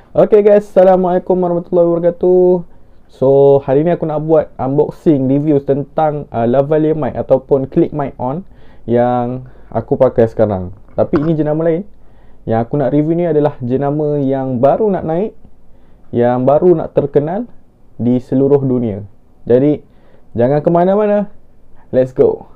Okay guys, Assalamualaikum warahmatullahi wabarakatuh. So, hari ni aku nak buat unboxing review tentang lavalier mic ataupun clip mic on yang aku pakai sekarang. Tapi ini jenama lain. Yang aku nak review ni adalah jenama yang baru nak naik, yang baru nak terkenal di seluruh dunia. Jadi, jangan ke mana-mana. Let's go.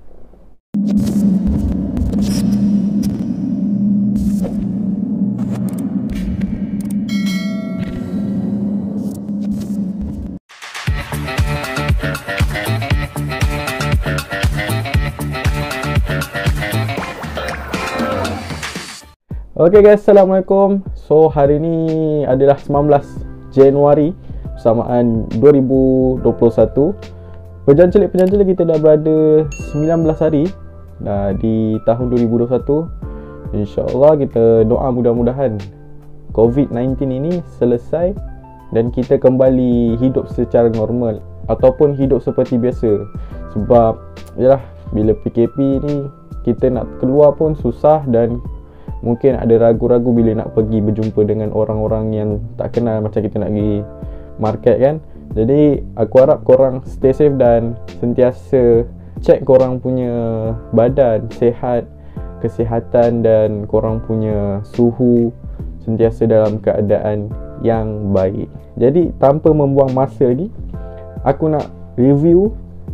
Okay guys, Assalamualaikum. So hari ni adalah 19 Januari bersamaan 2021. Penjanjilan kita dah berada 19 hari dah di tahun 2021. InsyaAllah kita doa mudah-mudahan COVID-19 ini selesai dan kita kembali hidup secara normal ataupun hidup seperti biasa. Sebab yalah, bila PKP ni kita nak keluar pun susah dan mungkin ada ragu-ragu bila nak pergi berjumpa dengan orang-orang yang tak kenal, macam kita nak pergi market kan. Jadi aku harap korang stay safe dan sentiasa check korang punya badan sihat, kesihatan dan korang punya suhu sentiasa dalam keadaan yang baik. Jadi tanpa membuang masa lagi, aku nak review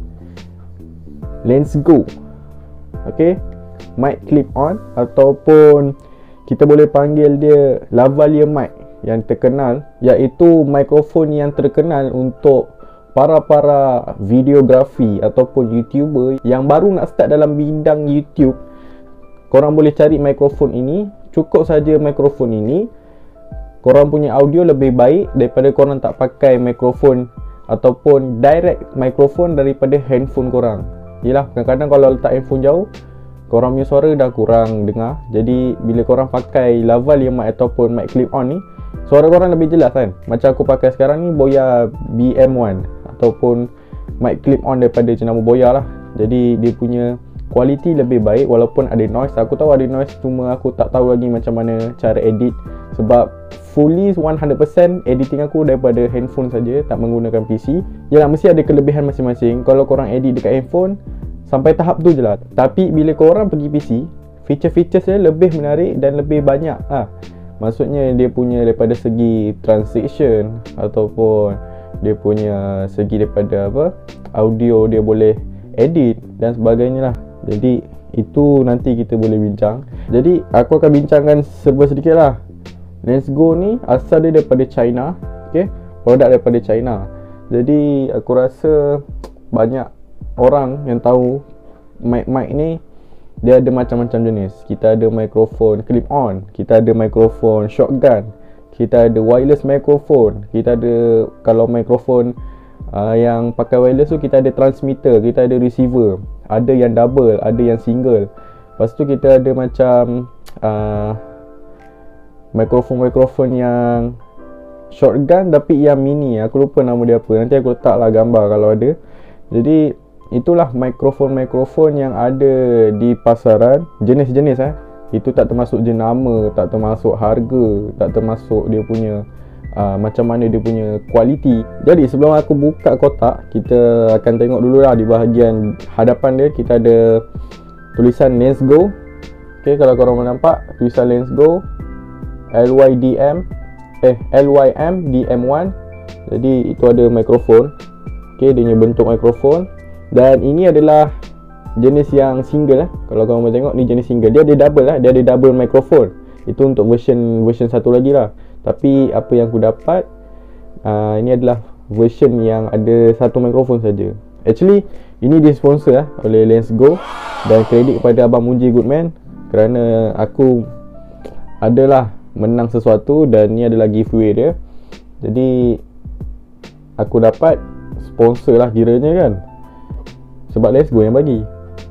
Lensgo. Okay, mic clip on ataupun kita boleh panggil dia lavalier mic yang terkenal, iaitu mikrofon yang terkenal untuk para videografi ataupun YouTuber yang baru nak start dalam bidang YouTube. Korang boleh cari mikrofon ini, cukup saja mikrofon ini korang punya audio lebih baik daripada korang tak pakai mikrofon ataupun direct mikrofon daripada handphone korang. Yelah, kadang-kadang kalau letak handphone jauh, korang punya suara dah kurang dengar. Jadi bila korang pakai lavalier mic ataupun mic clip on ni, suara korang lebih jelas kan. Macam aku pakai sekarang ni Boya BM1 ataupun mic clip on daripada jenama Boya lah. Jadi dia punya kualiti lebih baik walaupun ada noise. Aku tahu ada noise, cuma aku tak tahu lagi macam mana cara edit. Sebab fully 100% editing aku daripada handphone saja, tak menggunakan PC. Yalah, mesti ada kelebihan masing-masing. Kalau korang edit dekat handphone sampai tahap tu je lah. Tapi bila korang pergi PC, feature-feature dia lebih menarik dan lebih banyak. Maksudnya dia punya daripada segi transition ataupun dia punya segi daripada audio, dia boleh edit dan sebagainya lah. Jadi itu nanti kita boleh bincang. Jadi aku akan bincangkan serba sedikit lah. Lensgo ni asal dia daripada China. Okay, produk daripada China. Jadi aku rasa banyak orang yang tahu mic ni dia ada macam-macam jenis. Kita ada mikrofon clip on, kita ada mikrofon shotgun, kita ada wireless mikrofon, kita ada kalau mikrofon yang pakai wireless tu kita ada transmitter, kita ada receiver, ada yang double, ada yang single. Lepas tu kita ada macam mikrofon yang shotgun tapi yang mini. Aku lupa nama dia apa, nanti aku letaklah gambar kalau ada. Jadi itulah mikrofon yang ada di pasaran. Jenis-jenis itu tak termasuk jenama, tak termasuk harga, tak termasuk dia punya macam mana dia punya kualiti. Jadi sebelum aku buka kotak, kita akan tengok dulu lah di bahagian hadapan dia. Kita ada tulisan Lensgo. Okay, kalau korang nampak tulisan Lensgo LYM DM1. Jadi itu ada mikrofon. Okay, dia punya bentuk mikrofon. Dan ini adalah jenis yang single Kalau korang boleh tengok, ni jenis single. Dia ada double dia ada double mikrofon. Itu untuk version satu lagi lah. Tapi apa yang aku dapat, ini adalah version yang ada satu mikrofon saja. Actually ini disponsor oleh Lensgo, dan kredit kepada Abang Munji Goodman kerana aku adalah menang sesuatu dan ni adalah giveaway dia. Jadi aku dapat sponsor lah kiranya kan, sebab Lensgo yang bagi.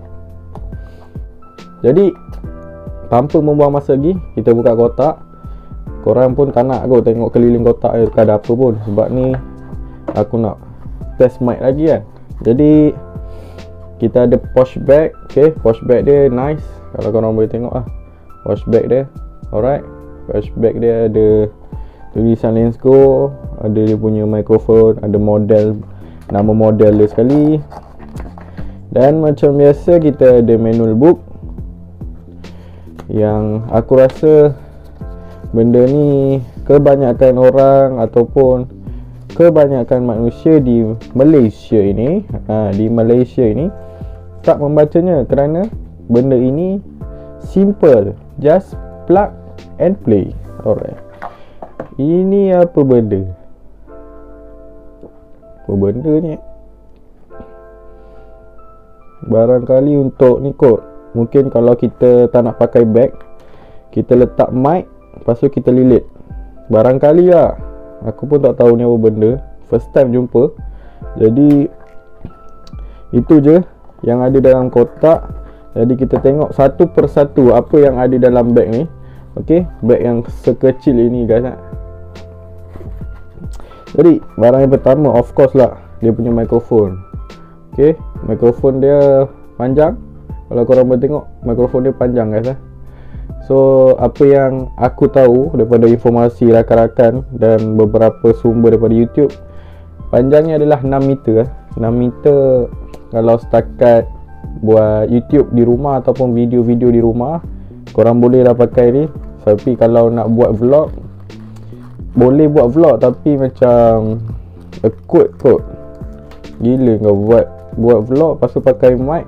Jadi tanpa membuang masa lagi, kita buka kotak. Korang pun tak nak aku tengok keliling kotak ada apa pun, sebab ni aku nak test mic lagi kan. Jadi kita ada pouch bag. Okay, pouch bag dia nice. Kalau korang boleh tengok pouch bag dia. Alright, pouch bag dia ada tulisan Lensko, ada dia punya mikrofon, ada model, nama model dia sekali. Dan macam biasa kita ada manual book, yang aku rasa benda ni kebanyakan orang ataupun kebanyakan manusia di Malaysia ini tak membacanya, kerana benda ini simple, just plug and play. Alright, ini apa benda ni? Barangkali untuk ni kot, mungkin kalau kita tak nak pakai bag, kita letak mic, lepas tu kita lilit. Barangkali lah, aku pun tak tahu ni apa benda, first time jumpa. Jadi itu je yang ada dalam kotak. Jadi kita tengok satu persatu apa yang ada dalam bag ni. Okay, bag yang sekecil ini guys. Jadi barang yang pertama of course lah, dia punya mikrofon. Okay, mikrofon dia panjang. Kalau korang boleh tengok, mikrofon dia panjang guys. So apa yang aku tahu daripada informasi rakan-rakan dan beberapa sumber daripada YouTube, panjangnya adalah 6 meter. 6 meter kalau setakat buat YouTube di rumah ataupun video-video di rumah, korang boleh lah pakai ni. Tapi kalau nak buat vlog, boleh buat vlog tapi macam akut kot. Gila kau buat vlog lepas tu pakai mic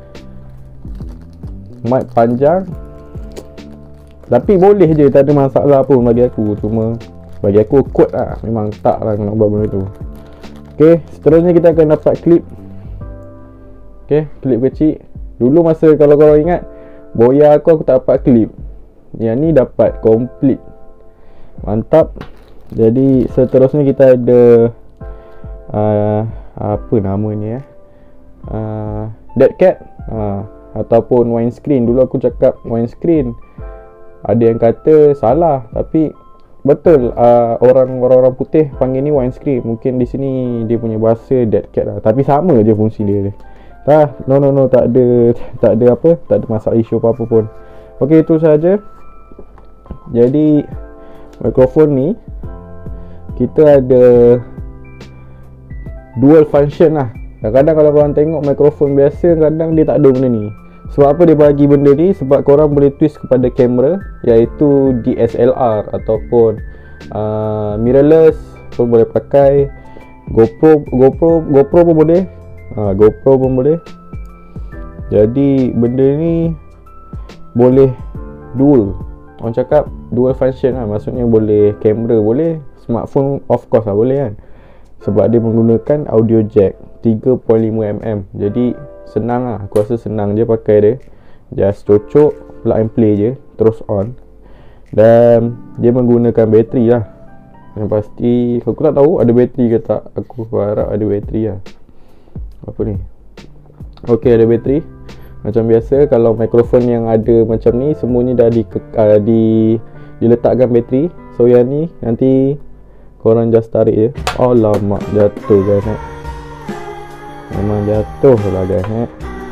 panjang. Tapi boleh je, tak ada masalah pun bagi aku. Cuma bagi aku akut lah, memang tak lah nak buat benda tu. Okay, seterusnya kita akan dapat klip. Okay, klip kecil. Dulu masa kalau korang ingat, boya aku tak dapat klip. Yang ni dapat komplit. Mantap. Jadi seterusnya kita ada apa nama ni dead cat ataupun windscreen. Dulu aku cakap windscreen, ada yang kata salah, tapi betul. Orang-orang putih panggil ni windscreen. Mungkin di sini dia punya bahasa dead cat lah, tapi sama je fungsi dia. No, tak ada masalah isu apa-apa pun. Okey, itu saja. Jadi mikrofon ni kita ada dual function lah. Kadang-kadang kalau korang tengok mikrofon biasa, kadang dia tak ada benda ni. Sebab apa dia bagi benda ni? Sebab korang boleh twist kepada kamera, iaitu DSLR ataupun mirrorless pun boleh pakai. GoPro pun boleh. GoPro pun boleh. Jadi benda ni boleh dual. Orang cakap dual function lah. Maksudnya boleh kamera boleh, smartphone of course lah boleh kan. Sebab dia menggunakan audio jack 3.5mm. Jadi senang lah, aku rasa senang je pakai dia. Just cocok, plug and play je, terus on. Dan dia menggunakan bateri lah. Yang pasti, aku tak tahu ada bateri ke tak. Aku harap ada bateri lah. Apa ni? Ok, ada bateri. Macam biasa, kalau mikrofon yang ada macam ni, semuanya dah diletakkan bateri. So yang ni, nanti korang just tarik je. Alamak, jatuh guys. Memang jatuh lah guys.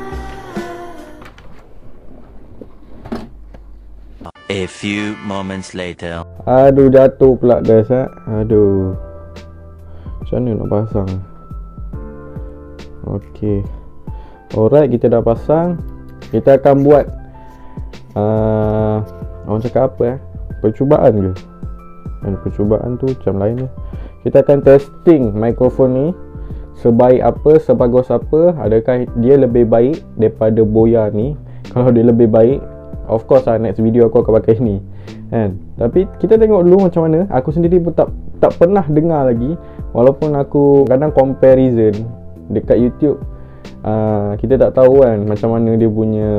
A few moments later. Aduh, jatuh pula guys. Aduh, macam mana nak pasang? Okay, alright, kita dah pasang. Kita akan buat orang cakap apa percubaan ke? Percubaan tu macam lain je. Kita akan testing mikrofon ni sebaik apa, sebagus apa. Adakah dia lebih baik daripada boya ni? Kalau dia lebih baik, of course lah, next video aku akan pakai ni kan. Tapi kita tengok dulu macam mana. Aku sendiri pun tak pernah dengar lagi. Walaupun aku kadang comparison dekat YouTube, kita tak tahu kan macam mana dia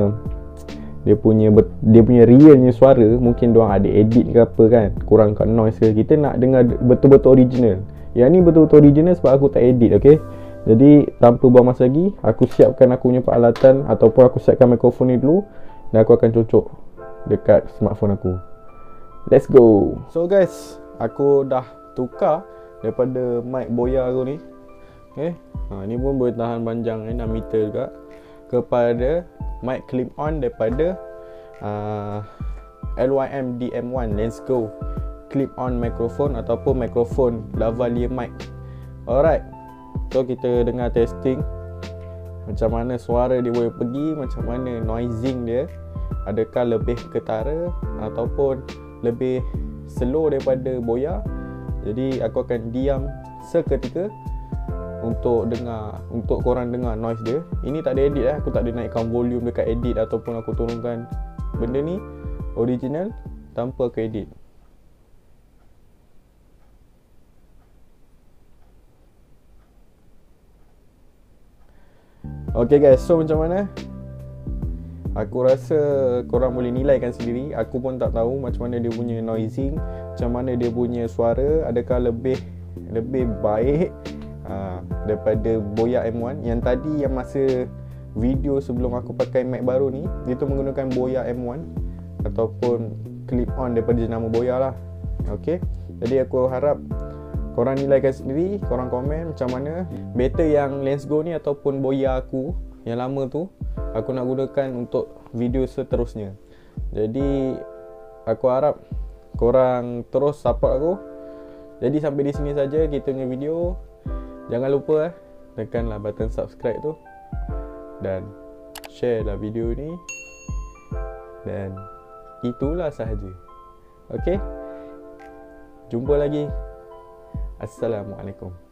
punya realnya suara. Mungkin diorang ada edit ke apa kan, kurangkan noise ke. Kita nak dengar betul-betul original. Yang ni betul-betul original sebab aku tak edit. Okay, jadi tanpa buang masa lagi, aku siapkan aku punya peralatan ataupun aku siapkan mikrofon ni dulu, dan aku akan cocok dekat smartphone aku. Let's go. So guys, aku dah tukar daripada mic boya aku ni. Okay, ni pun boleh tahan panjang 6 meter juga, kepada mic clip on daripada LYM DM1 Lensko clip on microphone ataupun microphone lavalier mic. Alright, so kita dengar testing macam mana suara dia boleh pergi, macam mana noising dia, adakah lebih ketara ataupun lebih slow daripada Boya. Jadi aku akan diam seketika untuk korang dengar noise dia. Ini tak ada edit aku tak ada naikkan volume dekat edit ataupun aku turunkan. Benda ni original tanpa aku edit. Okay guys, so macam mana? Aku rasa korang boleh nilaikan sendiri. Aku pun tak tahu macam mana dia punya noising, macam mana dia punya suara, adakah lebih baik daripada Boya M1. Yang tadi yang masa video sebelum aku pakai mic baru ni, dia tu menggunakan Boya M1 ataupun clip on daripada jenama Boya lah. Okay, jadi aku harap korang nilaikan sendiri, korang komen macam mana better yang Lens Go ni ataupun Boya aku yang lama tu aku nak gunakan untuk video seterusnya. Jadi aku harap korang terus support aku. Jadi sampai di sini saja kita punya video. Jangan lupa tekanlah button subscribe tu dan share lah video ni. Dan itulah sahaja. Okay, jumpa lagi. Assalamualaikum.